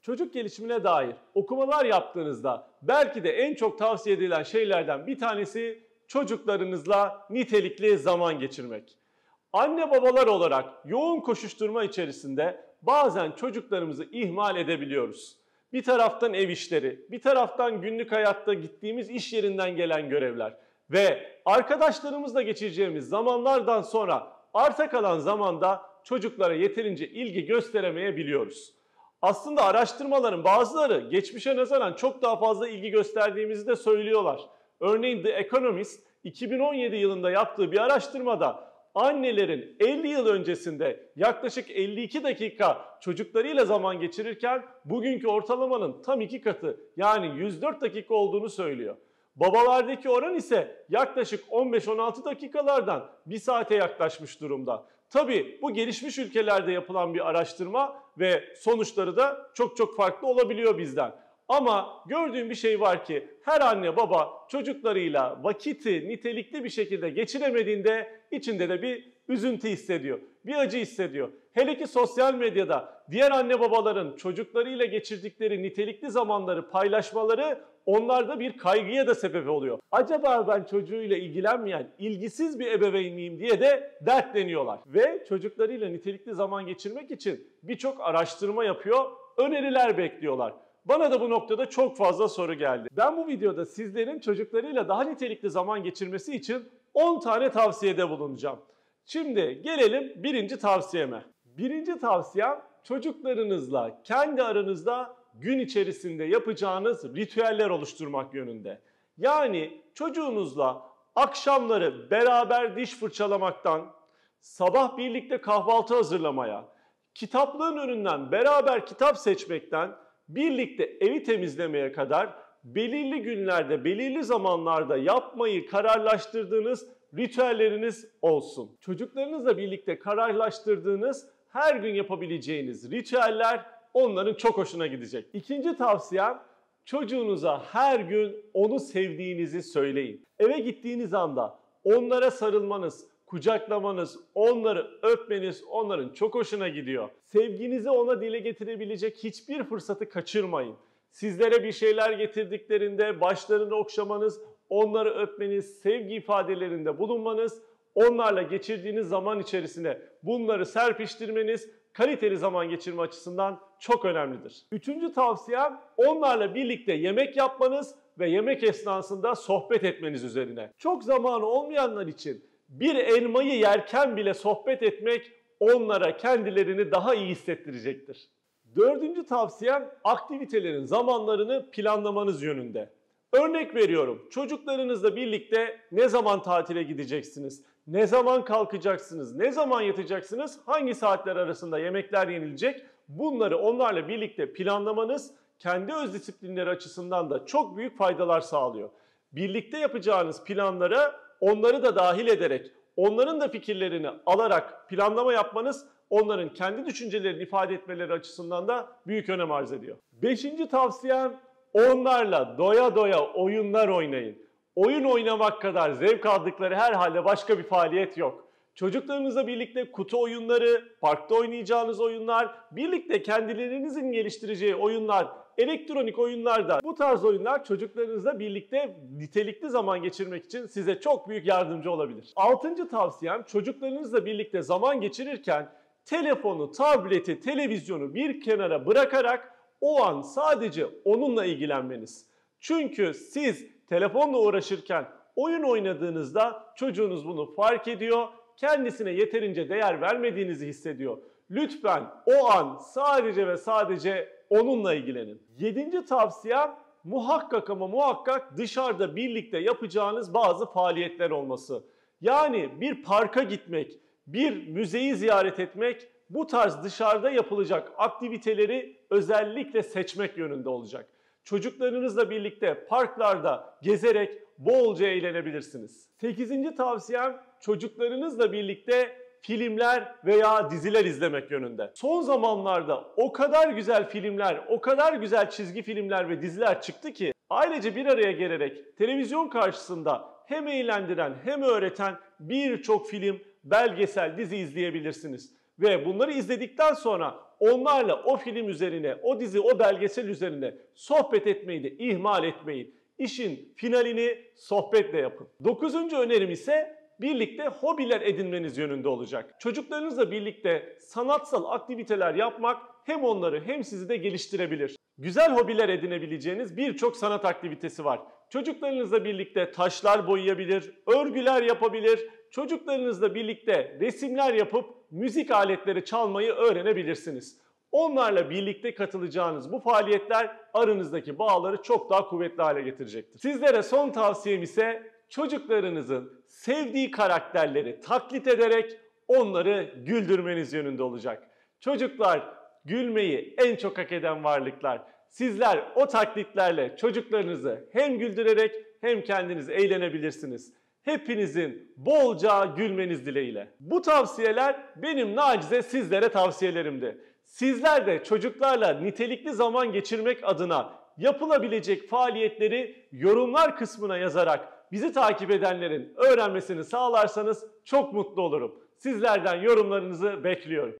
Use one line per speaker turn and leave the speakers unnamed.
Çocuk gelişimine dair okumalar yaptığınızda belki de en çok tavsiye edilen şeylerden bir tanesi çocuklarınızla nitelikli zaman geçirmek. Anne babalar olarak yoğun koşuşturma içerisinde bazen çocuklarımızı ihmal edebiliyoruz. Bir taraftan ev işleri, bir taraftan günlük hayatta gittiğimiz iş yerinden gelen görevler ve arkadaşlarımızla geçireceğimiz zamanlardan sonra arta kalan zamanda çocuklara yeterince ilgi gösteremeyebiliyoruz. Aslında araştırmaların bazıları geçmişe nazaran çok daha fazla ilgi gösterdiğimizi de söylüyorlar. Örneğin The Economist 2017 yılında yaptığı bir araştırmada annelerin 50 yıl öncesinde yaklaşık 52 dakika çocuklarıyla zaman geçirirken bugünkü ortalamanın tam 2 katı yani 104 dakika olduğunu söylüyor. Babalardaki oran ise yaklaşık 15-16 dakikalardan 1 saate yaklaşmış durumda. Tabii bu gelişmiş ülkelerde yapılan bir araştırma ve sonuçları da çok farklı olabiliyor bizden. Ama gördüğüm bir şey var ki her anne baba çocuklarıyla vakiti nitelikli bir şekilde geçiremediğinde içinde de bir üzüntü hissediyor, bir acı hissediyor. Hele ki sosyal medyada diğer anne babaların çocuklarıyla geçirdikleri nitelikli zamanları paylaşmaları onlarda bir kaygıya da sebep oluyor. Acaba ben çocuğuyla ilgilenmeyen, ilgisiz bir ebeveyn miyim diye de dertleniyorlar. Ve çocuklarıyla nitelikli zaman geçirmek için birçok araştırma yapıyor, öneriler bekliyorlar. Bana da bu noktada çok fazla soru geldi. Ben bu videoda sizlerin çocuklarıyla daha nitelikli zaman geçirmesi için 10 tane tavsiyede bulunacağım. Şimdi gelelim birinci tavsiyeme. Birinci tavsiyem çocuklarınızla kendi aranızda gün içerisinde yapacağınız ritüeller oluşturmak yönünde. Yani çocuğunuzla akşamları beraber diş fırçalamaktan, sabah birlikte kahvaltı hazırlamaya, kitaplığın önünden beraber kitap seçmekten, birlikte evi temizlemeye kadar belirli günlerde, belirli zamanlarda yapmayı kararlaştırdığınız ritüelleriniz olsun. Çocuklarınızla birlikte kararlaştırdığınız her gün yapabileceğiniz ritüeller onların çok hoşuna gidecek. İkinci tavsiyem çocuğunuza her gün onu sevdiğinizi söyleyin. Eve gittiğiniz anda onlara sarılmanız, kucaklamanız, onları öpmeniz onların çok hoşuna gidiyor. Sevginizi ona dile getirebilecek hiçbir fırsatı kaçırmayın. Sizlere bir şeyler getirdiklerinde başlarını okşamanız, onları öpmeniz, sevgi ifadelerinde bulunmanız, onlarla geçirdiğiniz zaman içerisinde bunları serpiştirmeniz kaliteli zaman geçirme açısından çok önemlidir. Üçüncü tavsiyem onlarla birlikte yemek yapmanız ve yemek esnasında sohbet etmeniz üzerine. Çok zamanı olmayanlar için bir elmayı yerken bile sohbet etmek onlara kendilerini daha iyi hissettirecektir. Dördüncü tavsiyem aktivitelerin zamanlarını planlamanız yönünde. Örnek veriyorum, çocuklarınızla birlikte ne zaman tatile gideceksiniz, ne zaman kalkacaksınız, ne zaman yatacaksınız, hangi saatler arasında yemekler yenilecek, bunları onlarla birlikte planlamanız kendi öz disiplinleri açısından da çok büyük faydalar sağlıyor. Birlikte yapacağınız planlara onları da dahil ederek, onların da fikirlerini alarak planlama yapmanız onların kendi düşüncelerini ifade etmeleri açısından da büyük önem arz ediyor. Beşinci tavsiyem onlarla doya doya oyunlar oynayın. Oyun oynamak kadar zevk aldıkları herhalde başka bir faaliyet yok. Çocuklarınızla birlikte kutu oyunları, parkta oynayacağınız oyunlar, birlikte kendilerinizin geliştireceği oyunlar, elektronik oyunlar da bu tarz oyunlar çocuklarınızla birlikte nitelikli zaman geçirmek için size çok büyük yardımcı olabilir. Altıncı tavsiyem çocuklarınızla birlikte zaman geçirirken telefonu, tableti, televizyonu bir kenara bırakarak o an sadece onunla ilgilenmeniz. Çünkü siz telefonla uğraşırken oyun oynadığınızda çocuğunuz bunu fark ediyor, kendisine yeterince değer vermediğinizi hissediyor. Lütfen o an sadece ve sadece onunla ilgilenin. Yedinci tavsiyem muhakkak ama muhakkak dışarıda birlikte yapacağınız bazı faaliyetler olması. Yani bir parka gitmek, bir müzeyi ziyaret etmek, bu tarz dışarıda yapılacak aktiviteleri özellikle seçmek yönünde olacak. Çocuklarınızla birlikte parklarda gezerek bolca eğlenebilirsiniz. 8. tavsiyem çocuklarınızla birlikte filmler veya diziler izlemek yönünde. Son zamanlarda o kadar güzel filmler, o kadar güzel çizgi filmler ve diziler çıktı ki ailece bir araya gelerek televizyon karşısında hem eğlendiren hem öğreten birçok film, belgesel, dizi izleyebilirsiniz. Ve bunları izledikten sonra onlarla o film üzerine, o dizi, o belgesel üzerine sohbet etmeyi de ihmal etmeyin. İşin finalini sohbetle yapın. 9. önerim ise birlikte hobiler edinmeniz yönünde olacak. Çocuklarınızla birlikte sanatsal aktiviteler yapmak hem onları hem sizi de geliştirebilir. Güzel hobiler edinebileceğiniz birçok sanat aktivitesi var. Çocuklarınızla birlikte taşlar boyayabilir, örgüler yapabilir, çocuklarınızla birlikte resimler yapıp müzik aletleri çalmayı öğrenebilirsiniz. Onlarla birlikte katılacağınız bu faaliyetler aranızdaki bağları çok daha kuvvetli hale getirecektir. Sizlere son tavsiyem ise çocuklarınızın sevdiği karakterleri taklit ederek onları güldürmeniz yönünde olacak. Çocuklar gülmeyi en çok hak eden varlıklar. Sizler o taklitlerle çocuklarınızı hem güldürerek hem kendiniz eğlenebilirsiniz. Hepinizin bolca gülmeniz dileğiyle. Bu tavsiyeler benim nacize sizlere tavsiyelerimdi. Sizler de çocuklarla nitelikli zaman geçirmek adına yapılabilecek faaliyetleri yorumlar kısmına yazarak bizi takip edenlerin öğrenmesini sağlarsanız çok mutlu olurum. Sizlerden yorumlarınızı bekliyorum.